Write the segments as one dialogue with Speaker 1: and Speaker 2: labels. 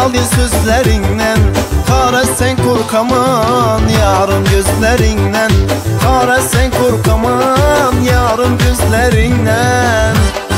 Speaker 1: baldi sözlerinden. Kara sen korkaman yarım gözlerinden. Kara sen korkaman yarım gözlerinden.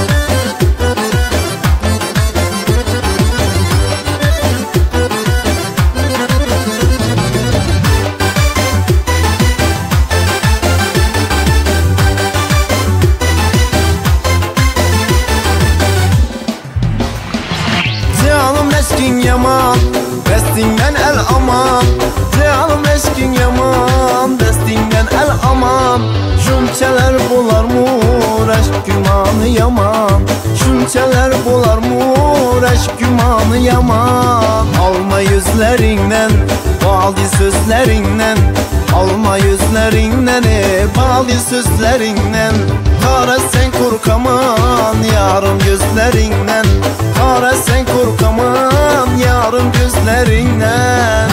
Speaker 1: Canım eşkin yaman, destinden el aman. Canım eşkin yaman, destinden el aman. Şunçeler bular mı aşk gümanı yaman. Şunçeler bular mı aşk gümanı yaman. Alma yüzlerinden, baldi sözlerinden. Alma yüzlerinden, baldi sözlerinden. Kara sen korkaman yarım gözlerinden. Kara sen korkaman yarım gözlerinden.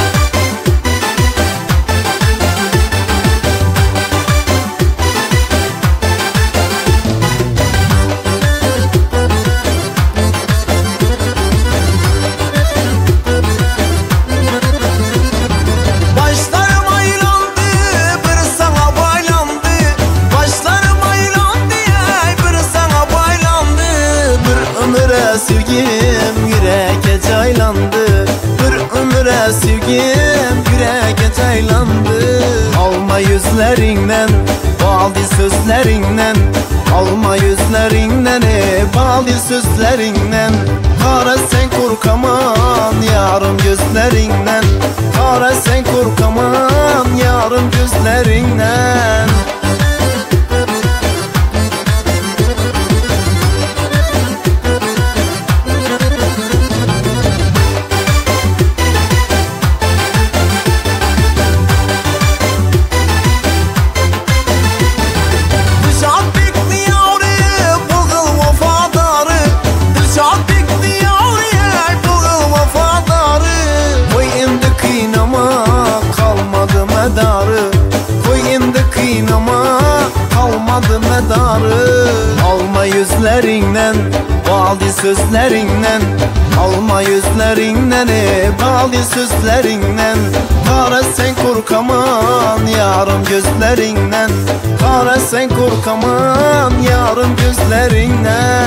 Speaker 1: Sevgim yüreğe caylandı. Bir ömre sevgim yüreğe caylandı. Alma yüzlerinden, baldi sözlerinden. Alma yüzlerinden, baldi sözlerinden. Kara sen korkaman yarım gözlerinden. Kara sen korkaman yarım gözlerinden. Koy indi kıynama kalmadı medarı. Alma yüzlerinden, baldi sözlerinden. Alma yüzlerinden, baldi sözlerinden. Kara sen korkaman yarım gözlerinden. Kara sen korkaman yarım gözlerinden.